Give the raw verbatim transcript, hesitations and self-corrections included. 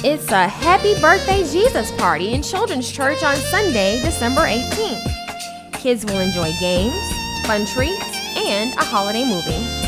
It's a Happy Birthday Jesus party in Children's Church on Sunday, December eighteenth. Kids will enjoy games, fun treats, and a holiday movie.